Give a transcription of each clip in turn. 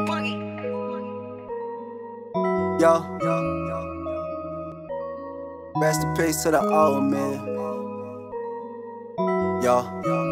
Yo, rest in peace to the old man. Yo,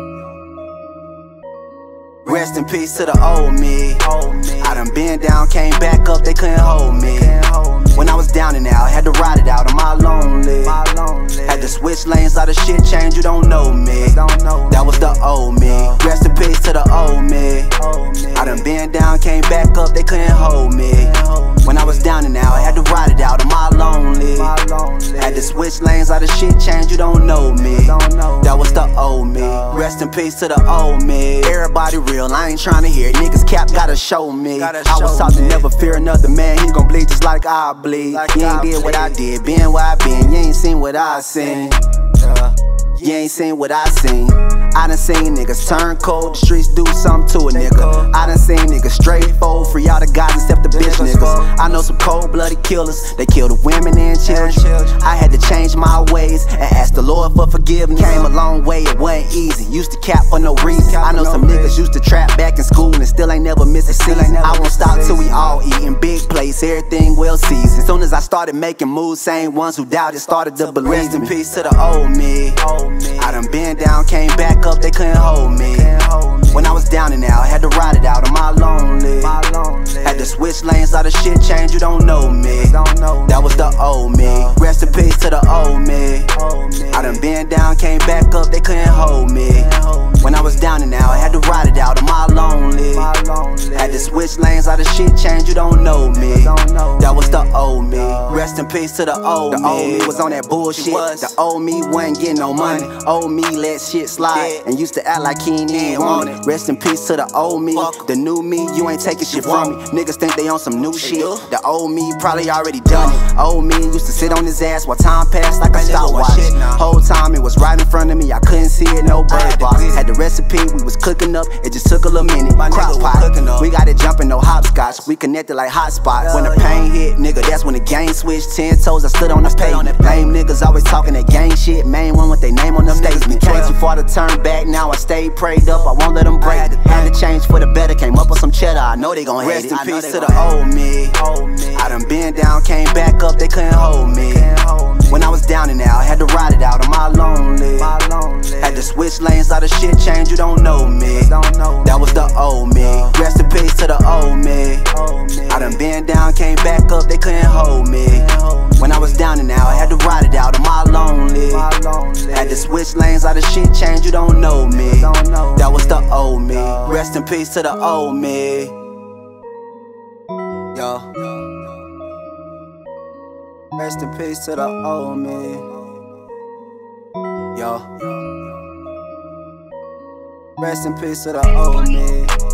rest in peace to the old me. I done been down, came back up, they couldn't hold me. When I was down and out, had to ride it out on my lonely. Had to switch lanes, lot of shit change, you don't know me. That was the old me. Rest in peace to the old me. I done been down, came back up, they couldn't hold me. When I was down and out, had to ride it out on my lonely. Had to switch lanes, lot of shit change, you don't know me. That was the old me. Rest in peace to the old me. Everybody real, I ain't tryna hear it. Niggas cap, gotta show me. I was taught to never fear another man, he gon' bleed just like I bleed. You ain't did what I did, been where I been, you ain't seen what I seen. You ain't seen what I seen. I done seen niggas turn cold, the streets do something to a nigga. I done seen niggas straightforward, free all the guys except the bitch niggas. I know some cold-blooded killers, they kill the women and children. I had to change my ways and ask the Lord for forgiveness. Came a long way, it wasn't easy, used to cap for no reason. I know some niggas used to trap back in school and still ain't never miss a season. I won't stop till we all eatin' big plates, everything well seasoned. Soon as I started making moves, same ones who doubted started to believe. Rest in peace to the old me. I done been down, came back up, they couldn't hold me. When I was down and out, had to ride it out on my lonely. Had to switch lanes, lot of shit change, you don't know me. That was the old me. Rest in peace to the old me. I done been down, came back up, they couldn't hold me. When I was down and out, had to ride it out on my lonely. Had to switch lanes, lot of shit change, you don't know me. That was the old me. Rest in peace to the old me. The old me was on that bullshit. The old me wasn't getting no money. Old me let shit slide and used to act like he ain't even want it. Rest in peace to the old me. The new me, you ain't taking shit from me. Niggas think they on some new shit. The old me probably already done it. Old me used to sit on his ass while time passed like a stopwatch. Whole time it was right in front of me, I couldn't see it, no bird box. Had the recipe, we was cooking up, it just took a little minute. Crock pot, we got it jumping, no hopscotch. We connected like hotspot. When the pain hit, nigga, that's when the game switched. 10 toes, I stood on the pavement. Lame niggas always talking that gang shit. Main one with their name on the statement. Came too far to turn back, now I stayed prayed up, I won't let them break. Had to change for the better, came up with some cheddar, I know they gon' hate it. Rest in peace to the old me. I done been down, came back up, they couldn't hold me. When I was down and out, had to ride it out on my lonely. Had to switch lanes, lot of shit change, you don't know me. That was the old me. Rest in peace to the old me. I done been down, came back up, they couldn't hold me. When I was down and out, had to ride it out on my lonely. Had to switch lanes, lot of shit change, you don't know me. That was the old me. Rest in peace to the old me. Yo. Rest in peace to the old me. Yo. Rest in peace to the old me.